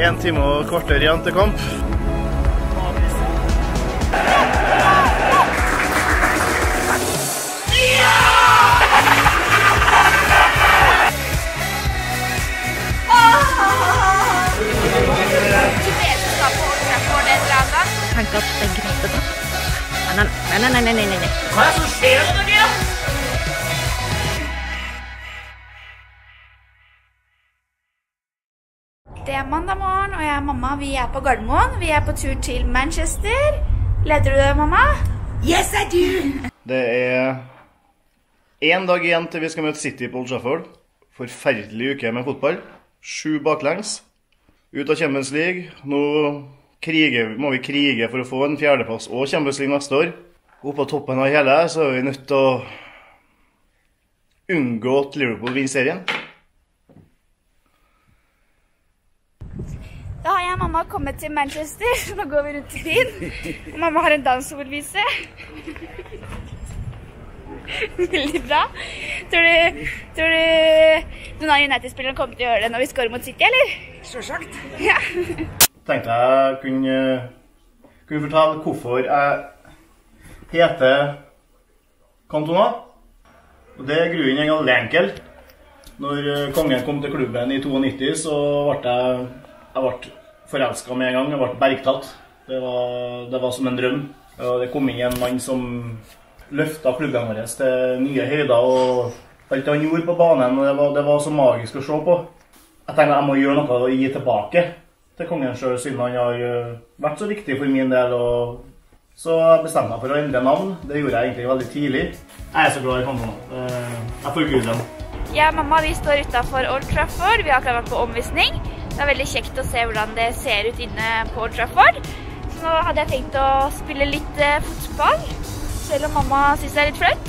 1 time og kvarter igjen til kamp. Tenk at det greit å ta. Nei. Hva er det som skjer nå, dere? Det er mandag morgen, og jeg og mamma, vi er på Gardermoen. Vi er på tur til Manchester. Leder du det, mamma? Yes, I do! Det er 1 dag igjen til vi skal møte City på Old Trafford. Forferdelig uke med fotball. 7 baklengs. Ut av Champions League. Nå må vi krige for å få en 4.-plass og Champions League neste år. Oppe på toppen av hele så er vi nødt til å unngå at Liverpool vinner serien. Da har jeg og mamma kommet til Manchester, så nå går vi rundt i byen. Og mamma har en dans hun vil vise. Veldig bra. Tror du noen av United-spillerne kommer til å gjøre det når vi scorer mot City, eller? Selvsagt. Ja. Tenkte jeg kunne fortelle hvorfor jeg heter Cantona. Og det er grunnen er veldig enkel. Når kongen kom til klubben i 92, så ble jeg forelsket med en gang. Jeg ble bergtatt. Det var som en drøm. Og det kom inn en mann som løftet klubben vår til nye høyder, og alt han gjorde på banen, det var så magisk å se på. Jeg tenkte jeg må gjøre noe å gi tilbake til kongen selv, siden han har vært så viktig for min del. Så jeg bestemte meg for å endre navn. Det gjorde jeg egentlig veldig tidlig. Jeg er så glad i Cantona. Jeg forguder dem. Jeg og mamma, vi står utenfor Old Trafford. Vi har akkurat vært på omvisning. Det er veldig kjekt å se hvordan det ser ut inne på Old Trafford. Så nå hadde jeg tenkt å spille litt fotball, selv om mamma synes det er litt flaut.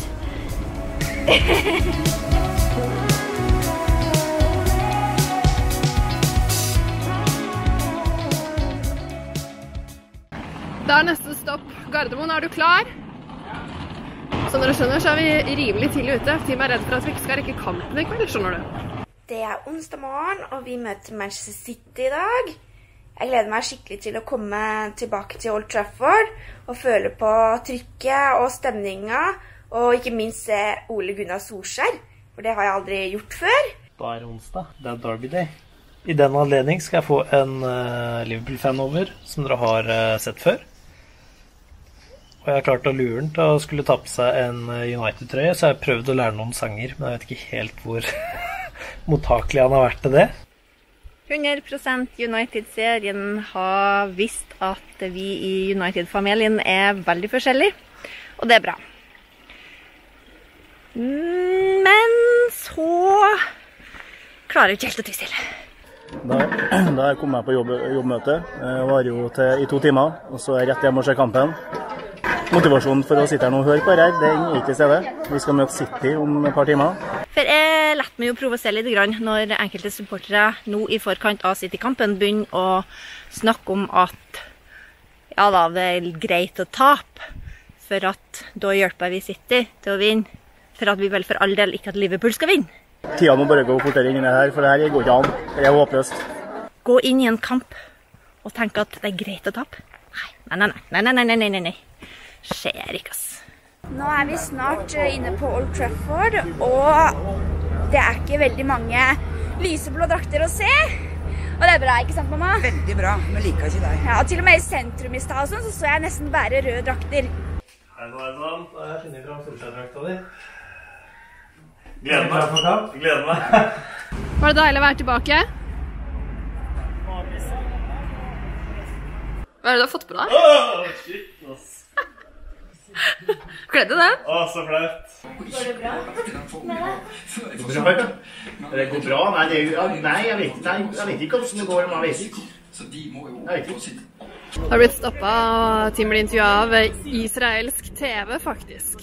Da er neste stopp Gardermoen. Er du klar? Som dere skjønner, så er vi rimelig tidlig ute. Teamet er redd for at vi ikke skal rekke kampen i kveld, skjønner du. Det er onsdag morgen, og vi møter Manchester City i dag. Jeg gleder meg skikkelig til å komme tilbake til Old Trafford og føle på trykket og stemningen, og ikke minst se Ole Gunnar Solskjær, for det har jeg aldri gjort før. Da er det onsdag. Det er Derby Day. I den anledning skal jeg få en Liverpool-fan over, som dere har sett før. Og jeg har klart å lure den til å skulle ta på seg en United-trøye, så jeg har prøvd å lære noen sanger, men jeg vet ikke helt hvor mottakelig han har vært til det. 100% United-serien har visst at vi i United-familien er veldig forskjellige, og det er bra. Men så klarer jeg ikke helt å ty stille. Da kom jeg på jobbmøte. Jeg var jo i 2 timer, og så er jeg rett hjem og se kampen. Motivasjonen for å sitte her nå og høre på her, det er ikke i stedet. Vi skal møte City om et par timer. For jeg lette meg jo provosere litt grann når enkelte supportere nå i forkant av City-kampen begynner å snakke om at ja da, det er greit å tape, for at da hjelper vi City til å vinne, for at vi vel for all del ikke at Liverpool skal vinne. Tida må bare gå fortere inn i det her, for det her går ikke an. Det er håpløst. Gå inn i en kamp og tenke at det er greit å tape? Nei. Skjer ikke, ass. Nå er vi snart inne på Old Trafford, og det er ikke veldig mange lyseblå drakter å se. Og det er bra, ikke sant, mamma? Veldig bra, men liker ikke deg. Ja, og til og med i sentrum i stad så jeg nesten bare røde drakter. Hei sann, da har jeg funnet fram Solskjær-drakta di. Gleder meg. Var det deilig å være tilbake? Hva er det du har fått på deg? Shit, ass. Kledde det? Så flaut. Går det bra? Det går bra? Nei, jeg vet ikke hvordan det går, men jeg vet ikke. Jeg har blitt stoppet av Team blir intervjuet av israelsk TV, faktisk.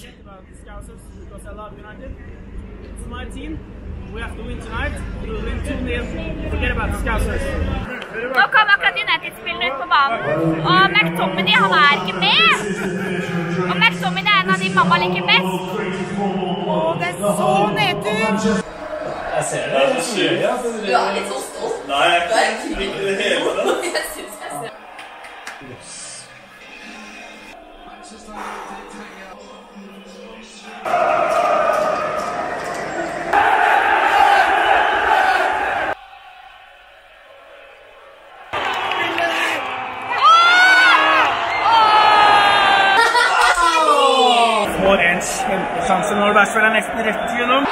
Nå kom akkurat United-spillene ut på banen, og McTominay, han er ikke med. Og McTominay er en av de mamma liker best. Det er så nedtur! Jeg ser det. Det er så sykt. Du er litt så stolt. Nei, jeg er ikke i det hele tatt. Jeg synes jeg ser. Får en kjempesjanse når Bæsjøl er nesten rett gjennom.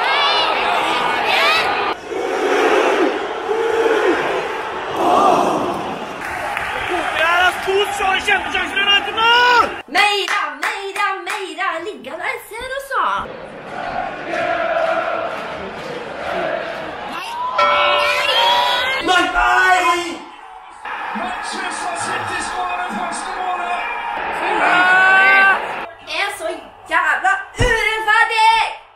Kjempesjanser i United nå! Meira, meira, meira. Ligga der, ser også. Nei! Nei! Manchester City skårer første målet! Det er så jævla urettferdig!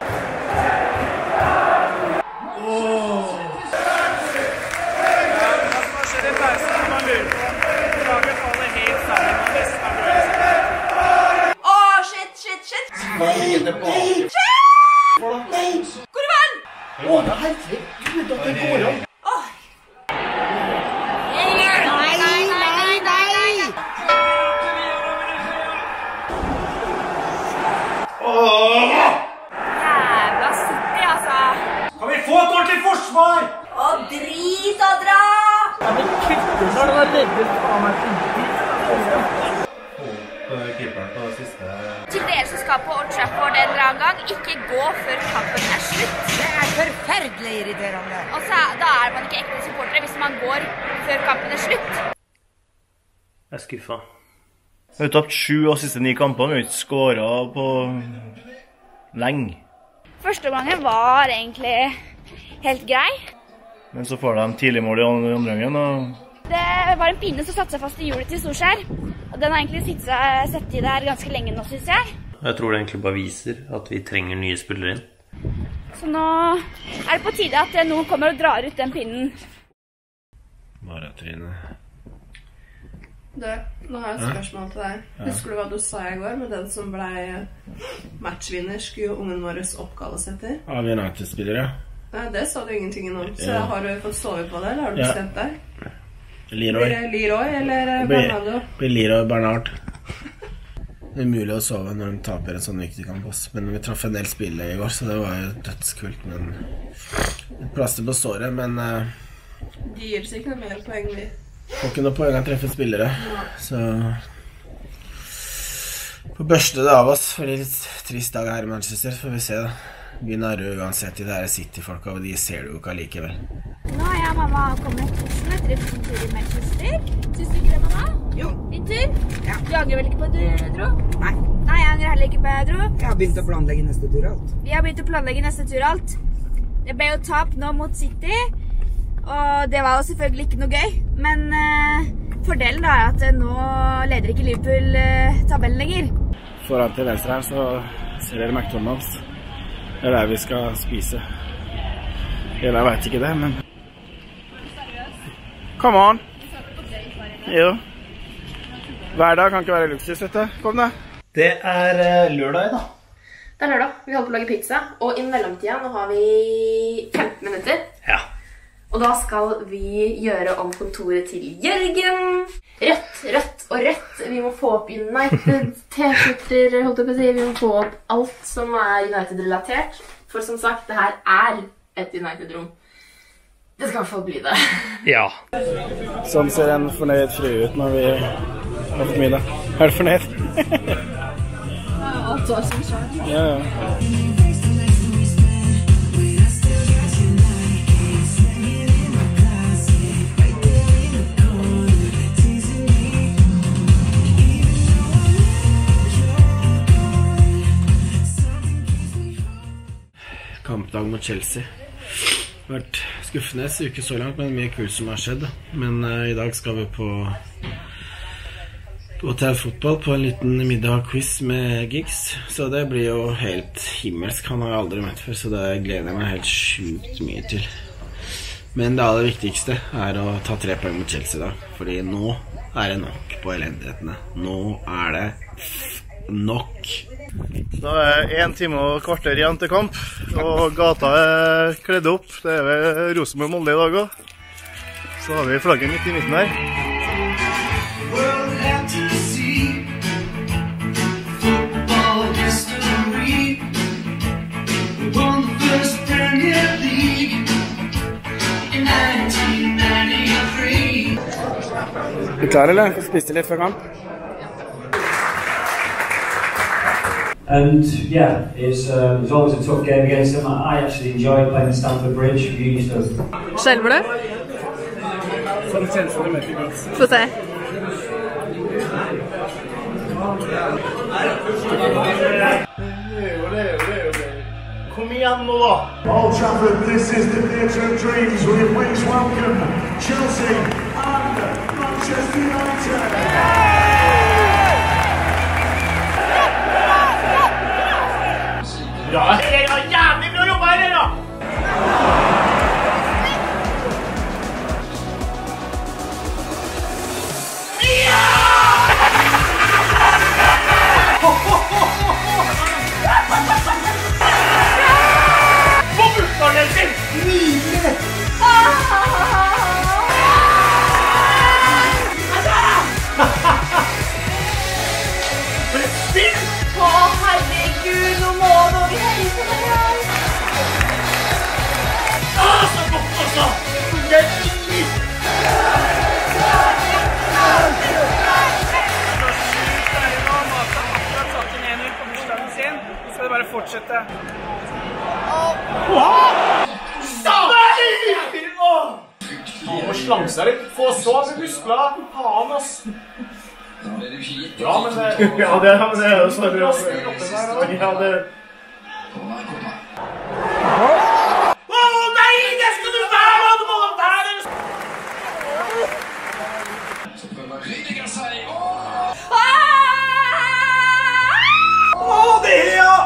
Jævla City, altså. Kan vi få et ordentlig forsvar? Og drit og dra! Keeperen på siste. Til dere som skal på Old Trafford en eller annen gang, ikke gå før kampen er slutt. Det er forferdelig irriterende. Og så, da er man ikke ekte supportere hvis man går før kampen er slutt. Jeg er skuffet. Vi har tapt 7 av siste 9 kampene, vi har ikke skåret på lenge. Første gangen var egentlig helt grei. Men så får de tidlig mål i andre gangen, og Det var en pinne som satte seg fast i hjulet til Solskjær. Og den har egentlig sett i der ganske lenge nå, synes jeg. Jeg tror det egentlig bare viser at vi trenger nye spillere inn. Så nå er det på tide at noen kommer og drar ut den pinnen. Bare Trine. Du, nå har jeg et spørsmål til deg. Husker du hva du sa i går med den som ble matchvinner, skulle jo ungen vår oppkalles etter? Av United-spillere. Nei, det sa du ingenting om. Så har du fått sove på det, eller har du bestemt deg? Leroy. Blir det Leroy eller Bernardo? Blir Leroy Bernard. Det er mulig å sove når de taper en sånn viktig kamp også. Men vi traff en del spillere i går, så det var jo dødskult. Men et plaster på såret, men De gir seg ikke noe mer poeng, vi. får ikke noe poeng å treffe spillere. Så får børste det av oss for det er litt trist dag her i Manchester, får vi se da. Vi nærmer uansett i det her City-folka, og de ser du jo ikke allikevel. Nå har jeg og mamma kommet til Oslo etter en tur i Manchester. Syns du ikke det, mamma? Jo. Din tur? Ja. Du angrer vel ikke på at du dro? Nei, Nei, jeg angrer heller ikke på at jeg dro. jeg har begynt å planlegge neste tur alt. Vi har begynt å planlegge neste tur alt. Det ble jo tap nå mot City, og det var jo selvfølgelig ikke noe gøy. Men fordelen da er at nå leder ikke Liverpool tabellen lenger. Foran til venstre her så ser dere McDonald's. Det er der vi skal spise. Eller jeg vet ikke det, men come on! Jo. Hver dag kan ikke være luksus, vet du. Kom da. Det er lørdag da. Det er lørdag. Vi holder på å lage pizza, og i mellomtida nå har vi 15 minutter. Ja. Og da skal vi gjøre om kontoret til Jørgen. Rødt, rødt og rødt. Vi må få opp United T-skjorter, holdt jeg på å si. Vi må få opp alt som er United-relatert. For som sagt, det her er et United-rom. Det skal i hvert fall bli det. Ja. Sånn ser en fornøyd frue ut når vi har fått middag. Er du fornøyd? Alt var som skjer. Ja, ja. Kampdag mot Chelsea. Det har vært skuffende uke så langt, men mye kult som har skjedd. Men i dag skal vi på Hotel Fotball på en liten middag-quiz med Giggs. Så det blir jo helt himmelsk. Han har jeg aldri møtt før, så det gleder jeg meg helt sjukt mye til. Men det aller viktigste er å ta 3 poeng mot Chelsea da. Fordi nå er det nok på elendighetene. Nå er det nok. Da er 1 time og kvarter igjen til kamp, og gata er kledd opp. Det er vel Rosenborg-Molde i dag også. Så har vi flagget midt i midten her. Er du klar, eller? Spiste litt før kamp? And yeah, it's always a tough game against them. I actually enjoyed playing Stamford Bridge. We used to. Skjelver du? Sånn kjennes det med til Giggs. Få se. Kom igjen nå da! Old Trafford, this is the theatre of dreams. We please welcome Chelsea and Manchester United. Ja, det var jævlig bra jobba her, da! På bursdagen sin! Nydelig! Spill! Å, herregud, nå må dere heise meg her. Så godt også! Det er litt! Så det bare fortsette. Han må slange seg litt. Få så med muskler. Faen, ass. Ja, men det er jo sånn. Ja, det... Nei, det skal du være! Du må da være! Så prøver Rydiger seg. Det er ja!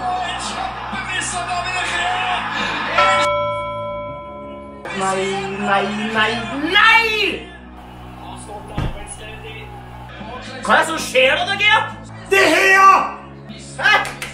Nei! Hva er det som skjer da, Gia? Det er ja! Hæ?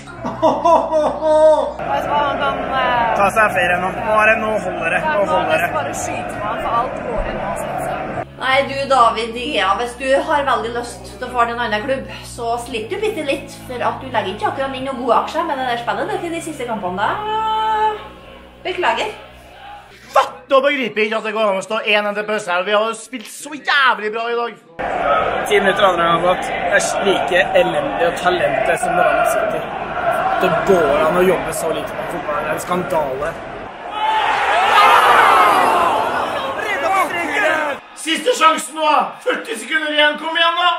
Ta seg ferie nå. Nå holder det. Bare skyte meg, for alt går inn og sånt. Nei, du David, ja, hvis du har veldig lyst til å få en annen klubb, så sliter du bitte litt, for at du legger ikke akkurat inn noen gode aksjer med det der spillet til de siste kampene. Beklager. Da begriper jeg ikke at det går an å stå 1-1 til pause her. Vi har spilt så jævlig bra i dag. 10 minutter andre gang gått. Det er like elendig og talentet som det var med City. Det går an å jobbe så lite på fotball. Det er en skandale. Siste sjansen nå! 40 sekunder igjen, kom igjen da!